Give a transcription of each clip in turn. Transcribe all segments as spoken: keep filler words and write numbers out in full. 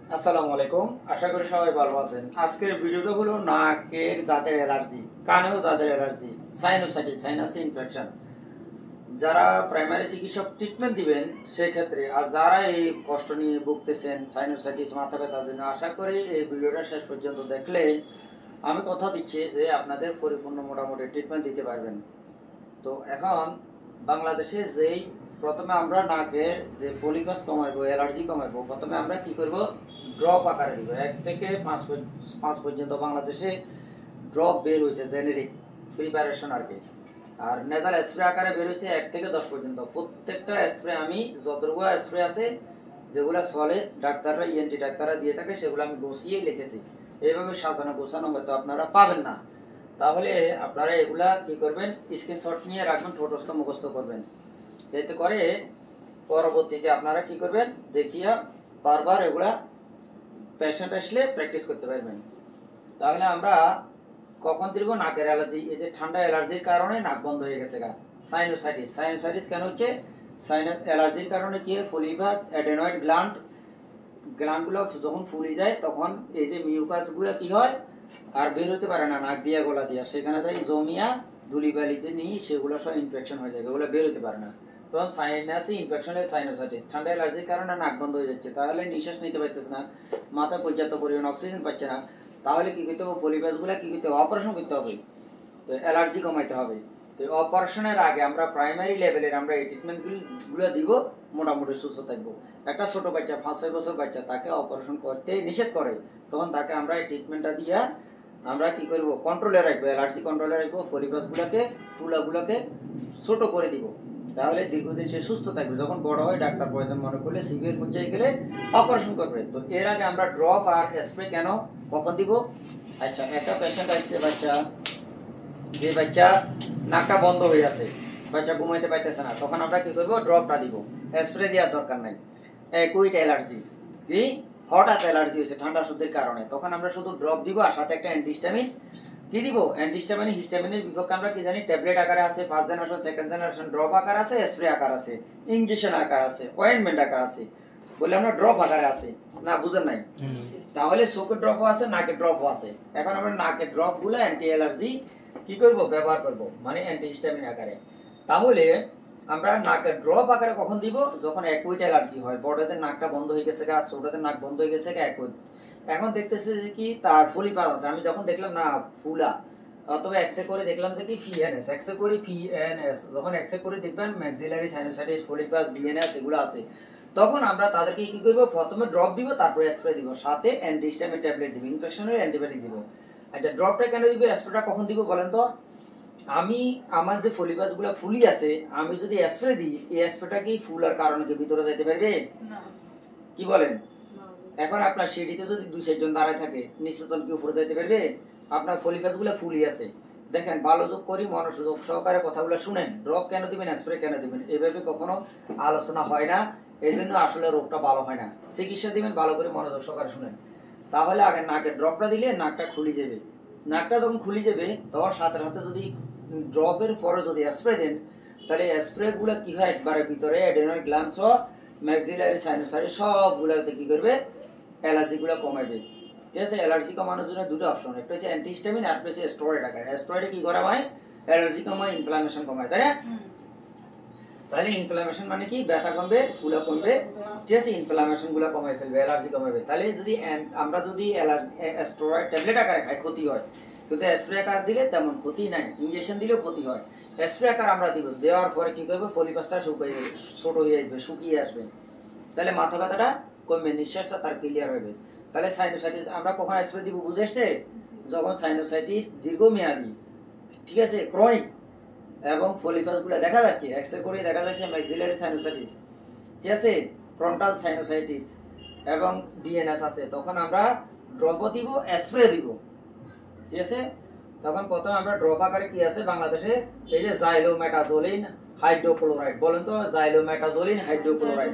আসসালামু আলাইকুম, আশা করি সবাই ভালো আছেন। আজকের ভিডিওটা হলো নাকের যাদের অ্যালার্জি, কানেও যাদের অ্যালার্জি, সাইনোসাইটিস, সাইনাস ইনফেকশন, যারা প্রাইমারি চিকিৎসক ট্রিটমেন্ট দিবেন সেই ক্ষেত্রে, আর যারা এই কষ্ট নিয়ে ভুগতেছেন সাইনোসাইটিস মাথা ব্যথার জন্য, আশা করি এই ভিডিওটা শেষ পর্যন্ত দেখলে আমি কথা দিচ্ছি যে আপনাদের পরিপূর্ণ মোটামুটি ট্রিটমেন্ট দিতে পারবেন। তো এখন বাংলাদেশে যেই প্রথমে আমরা নাকের যে পলিপাস কমাইবো, অ্যালার্জি কমাইবো, প্রথমে আমরা কি করব, ড্রপ আকারে দিব। এক থেকে পাঁচ পাঁচ পর্যন্ত বাংলাদেশে ড্রপ বের হয়েছে, জেনেরিক প্রিপারেশন আর কি। আর নেজাল স্প্রে আকারে বের হয়েছে এক থেকে দশ পর্যন্ত। প্রত্যেকটা স্প্রে আমি যতগুলো স্প্রে আছে যেগুলো চলে ডাক্তাররা, ইএনটি ডাক্তাররা দিয়ে থাকে, সেগুলো আমি গুছিয়ে লিখেছি। এইভাবে সাজানো গোছানো হয়তো আপনারা পাবেন না, তাহলে আপনারা এগুলা কি করবেন, স্ক্রিনশট নিয়ে রাখবেন, ঠোঁটস্থ মুখস্থ করবেন। এতে করে পরবর্তীতে আপনারা কি করবেন, দেখিয়া বারবার এগুলা পেশেন্ট আসলে প্র্যাকটিস করতে পারবেন। তাহলে আমরা কখন দিব, নাকের অ্যালার্জি, এই যে ঠান্ডা অ্যালার্জির কারণে নাক বন্ধ হয়ে গেছে গা, সাইনোসাইটিস। সাইনোসাইটিস কেন হচ্ছে, সাইনাস অ্যালার্জির কারণে কি হয়, ফলিভাস অ্যাডেনয়েড গ্ল্যান্ড গ্ল্যান্ডগুলো যখন ফুলে যায় তখন এই যে মিউকাসগুলো কি হয়, আর বের হতে পারে না নাক দিয়া গলা দিয়া, সেখানে যাই জমিয়া ধুলিবালি যে নিই সেগুলো সব ইনফেকশন হয়ে যায়, ওগুলো বের হতে পারে না। তখন সাইনাসি ইনফেকশন হয়, সাইনোসাইটিস। ঠান্ডা অ্যালার্জির কারণে নাক বন্ধ হয়ে যাচ্ছে, তাহলে নিঃশ্বাস নিতে পারতেছে না, মাথায় পর্যাপ্ত পরিমাণ অক্সিজেন পাচ্ছে না, তাহলে কি করতে হবে, পলিপাসগুলো কি করতে হবে, অপারেশন করতে হবে। তো অ্যালার্জি কমাইতে হবে। তো অপারেশনের আগে আমরা প্রাইমারি লেভেলের আমরা এই ট্রিটমেন্টগুলো দিব, মোটামুটি সুস্থ থাকবো। একটা ছোট বাচ্চা, পাঁচ ছয় বছর বাচ্চা, তাকে অপারেশন করতে নিষেধ করে, তখন তাকে আমরা এই ট্রিটমেন্টটা দিয়ে আমরা কি করব, কন্ট্রোলে রাখবো, অ্যালার্জি কন্ট্রোলে রাখবো, পরিপাসগুলোকে ফুলাগুলোকে ছোট করে দিব, তাহলে দীর্ঘদিন সে সুস্থ থাকবে। যখন বড় হয় ডাক্তার প্রয়োজন মনে করলে, সিভিয়ার পর্যায়ে গেলে অপারেশন করবে। তো এর আগে আমরা ড্রপ আর স্প্রে কেন কখন দিব। আচ্ছা, একটা পেশেন্ট আসছে, বাচ্চা, যে বাচ্চা নাকটা বন্ধ হয়ে আছে, বাচ্চা ঘুমাইতে পাইতেছে না, তখন আমরা কি করবো, ড্রপটা দিব, স্প্রে দেওয়ার দরকার নাই। অ্যাকুইট অ্যালার্জি, কি হঠাৎ অ্যালার্জি হয়েছে ঠান্ডা সর্দির কারণে, তখন আমরা শুধু ড্রপ দিব, আর সাথে একটা অ্যান্টিহিস্টামিন কি দিব, অ্যান্টিহিস্টামিন। হিস্টামিনের বিপক্ষে আমরা কি জানি, ট্যাবলেট আকারে আছে, first generation, second generation, drop আকার আছে, স্প্রে আকার আছে, ইনজেকশন আকার আছে, অয়েন্টমেন্ট আকার আছে, বলে আমরা ড্রপ আকারে আছে না, বুঝেন নাই। তাহলে চোখের ড্রপও আছে, নাকের ড্রপও আছে। এখন আমরা নাকের ড্রপ গুলো অ্যান্টি অ্যালার্জি কি করব, ব্যবহার করব, মানে অ্যান্টিহিস্টামিন আকারে। তাহলে আমরা নাকের ড্রপ আকারে কখন দিব, যখন অ্যাকুইট অ্যালার্জি হয়, বড়দের নাকটা বন্ধ হয়ে গেছে গা, ছোটদের নাক বন্ধ হয়ে গেছে গা, অ্যাকুইট। এখন দেখতেছে যে কি তার ফলিপাস আছে, আমি যখন দেখলাম না ফুলা, অথবা এক্সরে করে দেখলাম যে কি ফিএনএস, এক্সরে করে ফিএনএস, যখন এক্সরে করে দেখবেন ম্যাক্সিলারি সাইনোসাইটিস, ফলিপাস, ডিএনএস এগুলো আছে, তখন আমরা তাদেরকে কি করব, প্রথমে ড্রপ দিব, তারপরে স্প্রে দিব, সাথে অ্যান্টিহিস্টামিন ট্যাবলেট দিব, ইনফেকশনের অ্যান্টিবায়োটিক দিব। আচ্ছা, ড্রপটা কেন দিব, স্প্রেটা কখন দিব বলেন তো। আমি আমার যে ফলিপাস গুলা ফুলি আছে, আমি যদি স্প্রে দিই, এই স্প্রেটা কি ফুলার কারণে কি ভিতরে যাইতে পারবে না, কি বলেন। এখন আপনার সিঁড়িতে যদি দুই চারজন দাঁড়ায় থাকে, নিশ্চয়জন কি উপরে যাইতে পারবে, আপনার ফলিপাস গুলা ফুলি আছে। দেখেন, ভালো যোগ করি, মনোযোগ সহকারে কথাগুলো শুনেন। ড্রপ কেন দিবেন, স্প্রে কেন দিবেন, এইভাবে কখনো আলোচনা হয় না, এই জন্য আসলে রোগটা ভালো হয় না। চিকিৎসা দিবেন, ভালো করে মনোযোগ সহকারে শুনেন। তাহলে আগে নাকের ড্রপটা দিলে নাকটা খুলে যাবে, নাকটা যখন খুলে যাবে তখন সাথে সাথে যদি ড্রপের পরে যদি স্প্রে দেন, তাহলে স্প্রে গুলো কি হয়, একবারে ভিতরে অ্যাডেনয়েড গ্ল্যান্ড সহ ম্যাক্সিলারি সাইনোসাইটিস সবগুলোতে কি করবে, অ্যালার্জি গুলো কমাবে। ঠিক আছে, অ্যালার্জি কমানোর জন্য দুটো অপশন, একটা হচ্ছে অ্যান্টিহিস্টামিন, আর একটা হচ্ছে স্টেরয়েড আকারে। স্টেরয়েডে কি করা হয়, অ্যালার্জি কমায়, ইনফ্লামেশন কমায়, তাই না। তাহলে ইনফ্লামেশন মানে কি, ব্যথা কমবে, ফুলা কমবে, ঠিক আছে, ইনফ্লামেশন গুলো কমাই ফেলবে, অ্যালার্জি কমাবে। তাহলে যদি আমরা যদি স্টেরয়েড ট্যাবলেট আকারে খাই ক্ষতি হয়, কিন্তু স্প্রে আকার দিলে তেমন ক্ষতি নাই, ইনজেকশন দিলেও ক্ষতি হয়। স্প্রে আকার আমরা দিব, দেওয়ার পরে কি করবে, ফলিপাসটা শুকিয়ে ছোট হয়ে আসবে, শুকিয়ে আসবে, তাহলে মাথা ব্যথাটা কমবে, নিঃশ্বাসটা তার ক্লিয়ার হবে। তাহলে সাইনোসাইটিস আমরা কখন স্প্রে দিব বুঝে আসছে, যখন সাইনোসাইটিস দীর্ঘমেয়াদী, ঠিক আছে, ক্রনিক, এবং ফলিপাস গুলো দেখা যাচ্ছে, এক্সরে করে দেখা যাচ্ছে ম্যাক্সিলারি সাইনোসাইটিস, ঠিক আছে, ফ্রন্টাল সাইনোসাইটিস এবং ডিএনএস আছে, তখন আমরা ড্রপ দিব, স্প্রে দিব, ঠিক আছে। তখন প্রথমে আমরা ড্রপ আকারে কি আছে বাংলাদেশে, এই যে জাইলোমেটাজোলিন হাইড্রোক্লোরাইড, বলেন তো, জাইলোমেটাজোলিন হাইড্রোক্লোরাইড,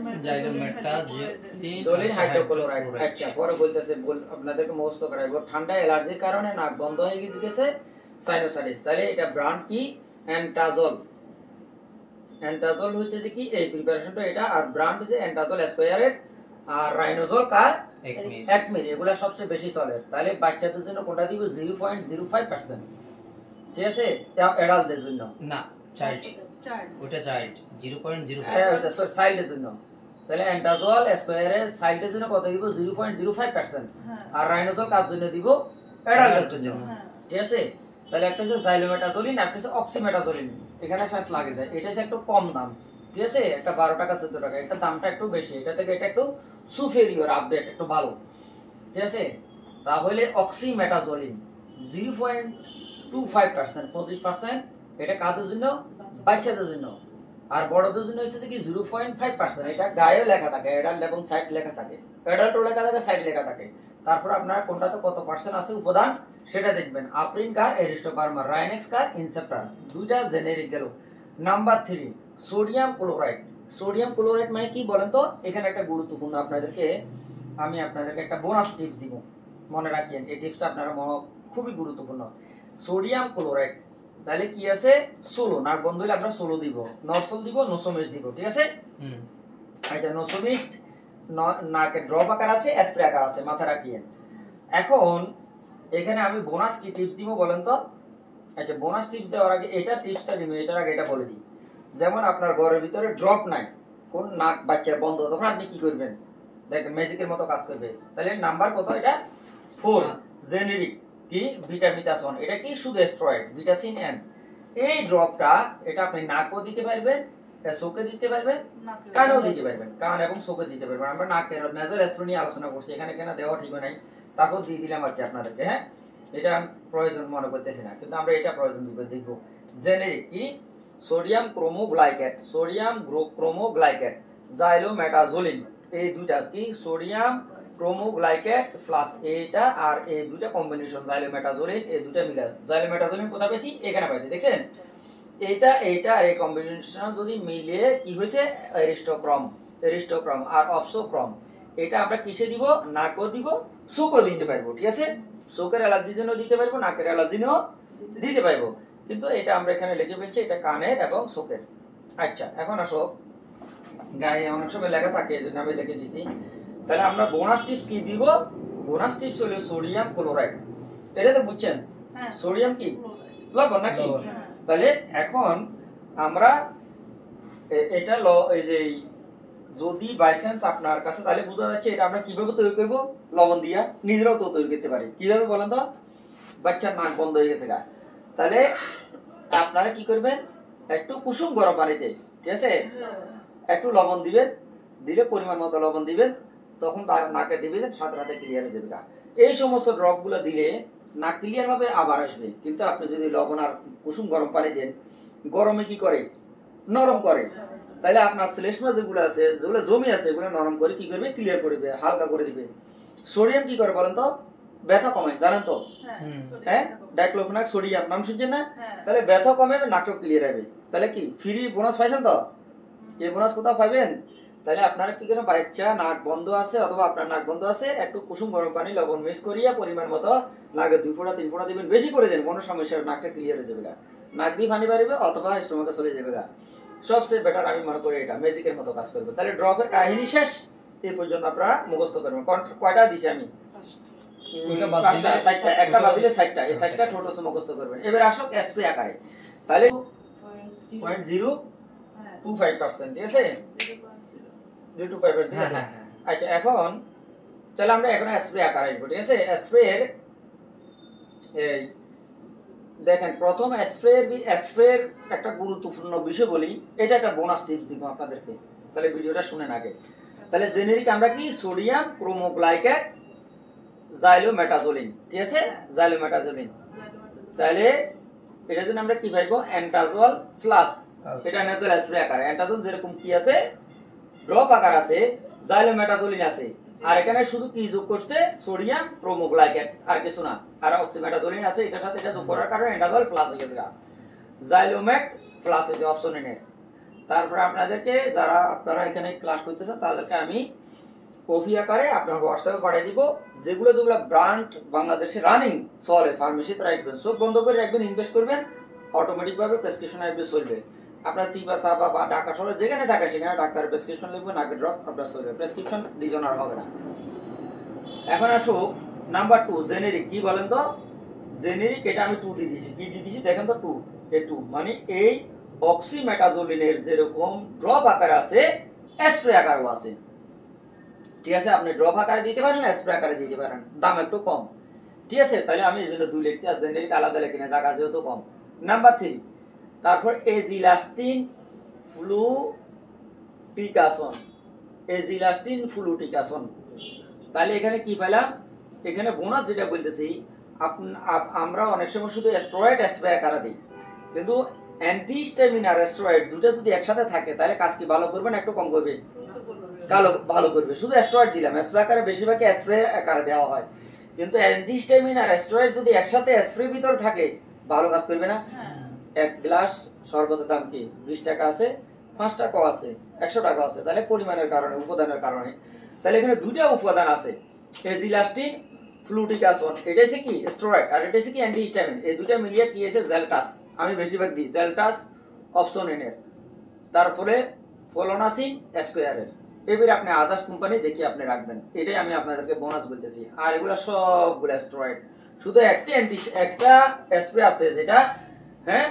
জাইলোমেটাজোলিন হাইড্রোক্লোরাইড। আচ্ছা, পরে বলতেছে, আপনাদেরকে মুখস্থ করাইবো, ঠান্ডা অ্যালার্জির কারণে নাক বন্ধ হয়ে গেছে সাইনোসাইটিস, তাহলে এটা ব্র্যান্ড কি, অ্যান্টাজল। অ্যান্টাজল হচ্ছে যে কি এই প্রিপারেশনটা এটা, আর ব্র্যান্ড হচ্ছে অ্যান্টাজল স্কয়ারের আর রাইনোজল কার এক মিনিট এক মিলি, এগুলা সবচেয়ে বেশি চলে। তাহলে বাচ্চাদের জন্য কোনটা দিব zero point zero five percent, ঠিক আছে? অ্যাডাল্টদের জন্য না, চাইল্ড, ওটা child zero point zero five, হ্যাঁ ওটা চাইল্ডের জন্য। তাহলে অ্যান্টাজল স্কয়ারের চাইল্ডের জন্য কত দিব zero point zero five percent, আর রাইনোজল কার জন্য দিব অ্যাডাল্টদের জন্য, ঠিক আছে? তাহলে একটা হচ্ছে জাইলোমেটাজোলিন, একটা হচ্ছে অক্সিমেটাজোলিন। এখানে ফার্স্ট লাগে যায়, এটা হচ্ছে একটু কম দাম, ঠিক আছে? একটা বারো টাকা চোদ্দ টাকা, এটা দামটা একটু বেশি, এটা থেকে এটা একটু সুপেরিয়র, আপডেট একটু ভালো, ঠিক আছে? তাহলে oxymetazoline zero point two five percent, পঁচিশ পার্সেন্ট, এটা কাদের জন্য? বাচ্চাদের জন্য। আর বড়দের জন্য হচ্ছে কি জিরো পয়েন্ট ফাইভ পার্সেন্ট, এটা গায়ে লেখা থাকে, অ্যাডাল্ট এবং সাইড লেখা থাকে, অ্যাডাল্টও লেখা থাকে, সাইড লেখা থাকে। তারপর আপনার কোনটাতে কত পার্সেন্ট আছে উপাদান সেটা দেখবেন। আপ্রিন কার এরিস্টোবার্মা, রাইনেক্স কার ইনসেপ্টার, দুইটা জেনেরিক গেল। Number three sodium chloride. Sodium chloride মানে কি বলেন তো? এখানে একটা গুরুত্বপূর্ণ আপনাদেরকে আমি আপনাদেরকে একটা বোনাস টিপস দিব, মনে রাখিয়েন এই টিপসটা আপনারা খুবই গুরুত্বপূর্ণ। সোডিয়াম ক্লোরাইড তাহলে কি আছে? ষোলো, নাক বন্ধ হলে আমরা ষোলো দিব, নরসল দিব, নোসোমিস দিব, ঠিক আছে? আচ্ছা, নোসোমিস নাকে ড্রপ আকার আছে, স্প্রে আকার আছে, মাথায় রাখিয়েন। এখন এখানে আমি বোনাস কি টিপস দিব বলেন তো? আচ্ছা, বোনাস টিপস দেওয়ার আগে এটা টিপসটা দিব, এটার আগে এটা বলে দিই। যেমন আপনার ঘরের ভিতরে ড্রপ নাই, কোন নাক বাচ্চার বন্ধ, তখন আপনি কি করবেন? দেখেন ম্যাজিকের মতো কাজ করবে। তাহলে নাম্বার কত? এটা ফোর, জেনেরিক কি ভিটামিতাসন, এটা কি শুধু স্টেরয়েড, ভিটাসিন এন। এই ড্রপটা এটা আপনি নাকও দিতে পারবেন, চোখে দিতে পারবেন, কানেও দিতে পারবেন, কান এবং চোখে দিতে পারবেন। আমরা নাকের নেজাল স্প্রে নিয়ে আলোচনা করছি, এখানে কেন দেওয়া ঠিক নাই, তারপর দিয়ে দিলাম আর কি আপনাদেরকে। হ্যাঁ, এটা প্রয়োজন মনে করতেছি না, কিন্তু আমরা এটা প্রয়োজন দিব, দেখবো। জেনেরিক কি sodium cromoglycate, sodium cromoglycate, xylometazoline, এই দুইটা কি সোডিয়াম ক্রোমোগ্লাইকেট প্লাস এইটা আর এই দুইটা কম্বিনেশন জাইলোমেটাজোলিন, এই দুইটা মিলে জাইলোমেটাজোলিন কোথায় পেয়েছি? এখানে পাইছি, দেখছেন? এইটা এইটা আর এই কম্বিনেশন যদি মিলে কি হয়েছে? এরিস্টোক্রম, এরিস্টোক্রম আর অপসোক্রম। এটা আমরা কিসে দিব? নাকও দিব, চোখও দিতে পারবো, ঠিক আছে? চোখের অ্যালার্জির জন্য দিতে পারবো, নাকের অ্যালার্জির জন্য দিতে পারবো, কিন্তু এটা আমরা এখানে লিখে ফেলছি, এটা কানের এবং চোখের। আচ্ছা, এখন আসো, গায়ে অনেক সময় লেখা থাকে, এই জন্য আমি লিখে দিছি। তাহলে আমরা বোনাস টিপস কি দিব? বোনাস টিপস হলো সোডিয়াম ক্লোরাইড, এটা তো বুঝছেন? সোডিয়াম কি লবণ নাকি? তাহলে এখন আমরা এটা ল এই যে যদি বাই চান্স আপনার কাছে, তাহলে বোঝা যাচ্ছে এটা আমরা কিভাবে তৈরি করব? লবণ দিয়া নিজেরাও তো তৈরি করতে পারি। কিভাবে বলেন তো? বাচ্চার নাক বন্ধ হয়ে গেছে গা, তাহলে আপনারা কি করবেন? একটু কুসুম গরম পানিতে, ঠিক আছে, একটু লবণ দিবেন, দিলে পরিমাণ মতো লবণ দিবেন, তখন তার নাকে দিবেন, সাথে সাথে ক্লিয়ার হয়ে যাবে গা। এই সমস্ত ড্রপ গুলো দিলে নাক ক্লিয়ার হবে, আবার আসবে। কিন্তু আপনি যদি লবণ আর কুসুম গরম পানি দেন, গরমে কি করে? নরম করে। তাহলে আপনার শ্লেষ্মা যেগুলো আছে, যেগুলো জমি আছে, এগুলো নরম করে কি করবে? ক্লিয়ার করে দিবে, হালকা করে দিবে। সোডিয়াম কি করে বলেন তো? ব্যথা কমায়, জানেন তো? হ্যাঁ, ডাইক্লোফেনাক সোডিয়াম নাম শুনছেন না? তাহলে ব্যথা কমে, নাকও ক্লিয়ার হবে। তাহলে কি ফ্রি বোনাস পাইছেন তো? এই বোনাস কোথাও পাইবেন? তাহলে আপনারা কি করেন? বাচ্চা নাক বন্ধ আছে অথবা আপনার নাক বন্ধ আছে, একটু কুসুম গরম পানি লবণ মিক্স করিয়া পরিমাণ মতো নাকে দুই ফোঁটা তিন ফোঁটা দিবেন, বেশি করে দেন, কোনো সমস্যা, নাকটা ক্লিয়ার হয়ে যাবে গা, নাক দিয়ে পানি বাড়বে অথবা স্টোমাকে চলে যাবে গা। সবচেয়ে বেটার আমি মনে করি এটা ম্যাজিকের মতো কাজ করবে। তাহলে ড্রপের কাহিনী শেষ, এই পর্যন্ত আপনারা মুখস্থ করবেন। কয়টা দিছি আমি? একটা বাদ দিলে সাইটটা, এই সাইটটা ছোট মুখস্থ করবেন। এবার আসুক স্প্রে আকারে, তাহলে point zero two five percent, ঠিক আছে? জিরো টু ফাইভ পার্সেন্ট, ঠিক আছে? আচ্ছা, এখন তাহলে আমরা এখন স্প্রে আকারে আসবো, ঠিক আছে? স্প্রের এই দেখেন, প্রথম স্প্রের স্প্রের একটা গুরুত্বপূর্ণ বিষয় বলি, এটা একটা বোনাস টিপস দিব আপনাদেরকে, তাহলে ভিডিওটা শুনেন আগে। তাহলে জেনেরিক আমরা কি সোডিয়াম ক্রোমোগ্লাইকেট জাইলোমেটাজোলিন, ঠিক আছে? জাইলোমেটাজোলিন, তাহলে এটার জন্য আমরা কি পাইবো? অ্যান্টাজল প্লাস, এটা নেজাল স্প্রে আকার। অ্যান্টাজল যেরকম কি আছে ড্রপ আকার আছে, জাইলোমেটাজোলিন আছে, আর এখানে শুধু কি যোগ করছে? সোডিয়াম ক্রোমোগ্লাইকেট, আর কিছু না। আর অক্সিমেটাজোলিন আছে, এটার সাথে এটা যোগ করার কারণে অ্যান্টাজল প্লাস হয়ে গেছে, জাইলোমেট প্লাস হয়েছে অপশনের। তারপরে আপনাদেরকে যারা আপনারা এখানে ক্লাস করতেছেন তাদেরকে আমি কপি আকারে আপনার হোয়াটসঅ্যাপে পাঠিয়ে দিব, যেগুলো যেগুলো ব্র্যান্ড বাংলাদেশে রানিং চলে ফার্মেসিতে রাখবেন, সব বন্ধ করে রাখবেন, ইনভেস্ট করবেন, অটোমেটিক ভাবে প্রেসক্রিপশন আসবে, চলবে। আপনার সিপাসা বা ঢাকা শহরে যেখানে থাকে সেখানে ডাক্তারের প্রেসক্রিপশন লিখবে, নাকের ড্রপ আপনার শরীরে প্রেসক্রিপশন দুইজন আর হবে না। এখন আসুক নাম্বার টু, জেনেরিক। কি বলেন তো জেনেরিক? এটা আমি টু দিয়ে দিছি। কি দিয়ে দিছি দেখেন তো, টু। এ টু মানে এই অক্সিমেটাজোলিনের যেরকম ড্রপ আকারে আছে স্প্রে আকারও আছে, ঠিক আছে? আপনি ড্রপ আকারে দিতে পারেন, স্প্রে আকারে দিতে পারেন, দাম একটু কম, ঠিক আছে? তাহলে আমি এই জন্য দুই লিখছি, আর জেনেরিক আলাদা লিখি না, জায়গা যেহেতু কম। নাম্বার থ্রি, তারপর এজিলাস্টিন ফ্লুটিকাসন, এজিলাস্টিন ফ্লুটিকাসন। তাহলে এখানে কি পেলাম? এখানে বোনাস যেটা বলতেছি, আমরা অনেক সময় শুধু স্টেরয়েড স্প্রে আকারে দিই, কিন্তু অ্যান্টিহিস্টামিন আর স্টেরয়েড দুটো যদি একসাথে থাকে তাহলে কাজ কি ভালো করবে না একটু কম করবে? ভালো ভালো করবে। শুধু স্টেরয়েড দিলাম, স্প্রে আকারে বেশিরভাগই স্প্রে আকারে দেওয়া হয়, কিন্তু অ্যান্টিহিস্টামিন আর স্টেরয়েড যদি একসাথে স্প্রে ভিতরে থাকে ভালো কাজ করবে না? এক গ্লাস শরবতের দাম কি বিশ টাকা আছে, পাঁচ টাকাও আছে, একশো টাকা আছে, তাহলে পরিমাণের কারণে, উপাদানের কারণে। তাহলে এখানে দুইটা উপাদান আছে, এজিলাস্টিন ফ্লুটিকাসন, এটা হচ্ছে কি স্টেরয়েড আর এটা হচ্ছে কি অ্যান্টিহিস্টামিন। এই দুটো মিলিয়ে কি আছে জেলটাস, আমি বেশিরভাগ দিই জেলটাস অপশনের, তারপরে ফলোনাসিন স্কোয়ারের। এবারে আপনি আদার্স কোম্পানি দেখি আপনি রাখবেন, এটাই আমি আপনাদেরকে বোনাস বলতেছি। আর এগুলো সবগুলো স্টেরয়েড, শুধু একটা অ্যান্টি একটা স্প্রে আছে যেটা, হ্যাঁ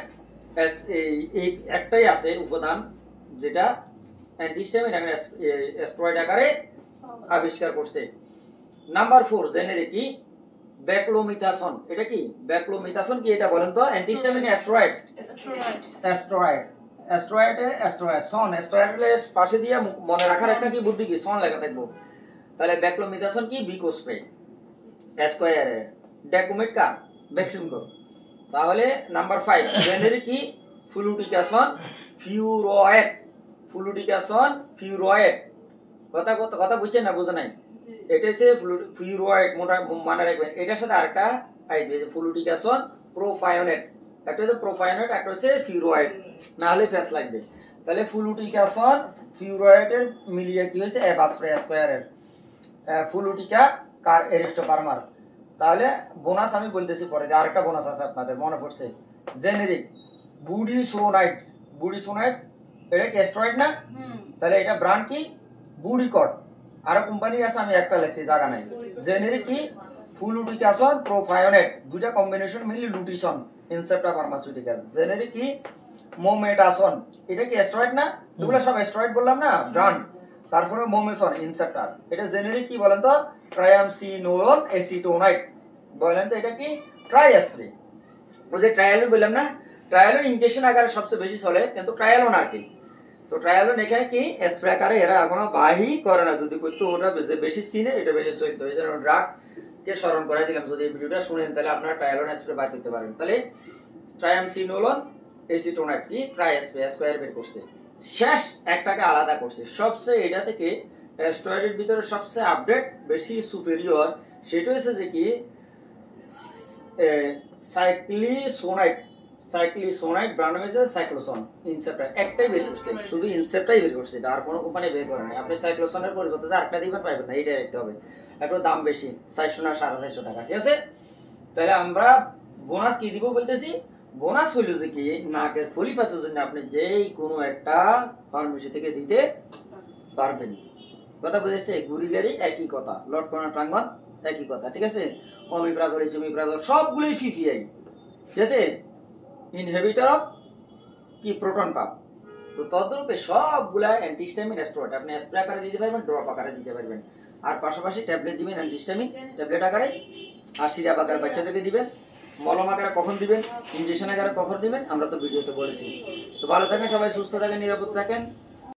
এই একটাই আছে উপাদান যেটা অ্যান্টিহিস্টামিন এবং স্টেরয়েড আকারে আবিষ্কার করছে। নাম্বার ফোর, জেনেরিক কি ব্যাক্লোমিথাসন। এটা কি ব্যাক্লোমিথাসন? কি এটা বলেন তো? অ্যান্টিহিস্টামিন স্টেরয়েড, স্টেরয়েড স্টেরয়েডে স্টেরয়েড সন, স্টেরয়েডের পাশে দিয়ে মনে রাখার একটা কি বুদ্ধি কি সন লেখা থাকবো। তাহলে ব্যাক্লোমিথাসন কি বিকোস্প্রে স্কয়ারে ডেকুমেট কা ভ্যাকসিন কো। তাহলে নাম্বার ফাইভ, জেনেরিক কি ফ্লুটিকাসন ফিউরয়েড, ফ্লুটিকাসন ফিউরয়েড। কথা কথা কথা বুঝছেন না? বুঝে নাই? এটা হচ্ছে ফিউরয়েড, মনে রাখবেন। এটার সাথে আরেকটা আসবে ফ্লুটিকাসন প্রোফায়োনেট, একটা হচ্ছে প্রোফায়োনেট, একটা হচ্ছে ফিউরয়েড, না হলে ফেস লাগবে। তাহলে ফ্লুটিকাসন ফিউরয়েডের মিলিয়ে কি হয়েছে এভাসপ্রে স্কয়ারের ফ্লুটিকা কার এরিস্টোপারমার। তাহলে বোনাস আমি বলতেছি পরে, আরেকটা বোনাস আছে আপনাদের মনে পড়ছে, জেনেরিক বুডিসোনাইট, বুডিসোনাইট এটা কি স্টেরয়েড না? তাহলে এটা ব্র্যান্ড কি বুডিকট। আরো কোম্পানি আছে, আমি একটা লিখছি, জায়গা নাই। জেনেরিক কি ফ্লুটিকাসন প্রোফায়োনেট, দুইটা কম্বিনেশন মিলি লুটিসন ইনসেপ্টা ফার্মাসিউটিক্যাল। জেনেরিক কি মোমেটাসন, এটা কি স্টেরয়েড না? এগুলো সব স্টেরয়েড বললাম না, ব্র্যান্ড। তারপরে মোমেসন ইনসেপ্টার, এটা জেনেরিক কি বলেন তো? ট্রায়ামসিনোল এসিটোনাইট। বলেন তো এটা কি? ট্রাইএসপ্রে। ওই যে ট্রায়ালন বললাম না, ট্রায়ালন ইনজেকশন আকারে সবচেয়ে বেশি চলে, কিন্তু ট্রায়ালন আর কি, তো ট্রায়ালন এখানে কি স্প্রে আকারে এরা এখনো বাহি করে না। যদি করতো ওটা বেশি চিনে, এটা বেশি চলতো। এই জন্য ড্রাগ কে স্মরণ করাই দিলাম, যদি এই ভিডিওটা শুনেন তাহলে আপনারা ট্রায়ালন স্প্রে বার করতে পারেন। তাহলে ট্রায়ামসিনোলন এসিটোনাইট কি ট্রাইএসপ্রে স্কয়ার বের করছে, শেষ একটাকে আলাদা করছে। সবচেয়ে এটা থেকে স্টেরয়েডের ভিতরে সবচেয়ে আপডেট বেশি সুপেরিয়র সেটা হচ্ছে যে কি সাইক্লিসোনাইট, সাইক্লিসোনাইট ব্র্যান্ড হয়েছে সাইক্লোসন ইনসেপ্টার, একটাই বের করছে, শুধু ইনসেপ্টাই বের করছে, আর কোনো কোম্পানি বের করে নাই। আপনি সাইক্লোসনের পরিবর্তে আরেকটা দিবেন পাইবেন না, এইটাই রাখতে হবে। একটু দাম বেশি, চারশো না সাড়ে চারশো টাকা, ঠিক আছে? তাহলে আমরা বোনাস কি দিব বলতেছি, বোনাস হইল যে কি নাকের ফলি পাসের জন্য আপনি যেই কোনো একটা ফার্মেসি থেকে দিতে পারবেন। কথা বুঝেছে? গুড়ি গাড়ি একই কথা, লটকনা টাঙ্গন একই কথা, ঠিক আছে? অমিপ্রাজল ইসোমিপ্রাজল সবগুলোই ফিফিআই, ঠিক আছে? ইনহিবিটর অফ কি প্রোটন পাম্প। তো তদ্রূপে সবগুলা অ্যান্টিহিস্টামিন স্টেরয়েড আপনি স্প্রে আকারে দিতে পারবেন, ড্রপ আকারে দিতে পারবেন, আর পাশাপাশি ট্যাবলেট দিবেন অ্যান্টিহিস্টামিন ট্যাবলেট আকারে, আর সিরাপ আকারে বাচ্চাদেরকে দিবেন, মলম আকারে কখন দিবেন, ইনজেকশন আকারে কখন দিবেন আমরা তো ভিডিওতে বলেছি। তো ভালো থাকেন সবাই, সুস্থ থাকেন, নিরাপদ থাকেন।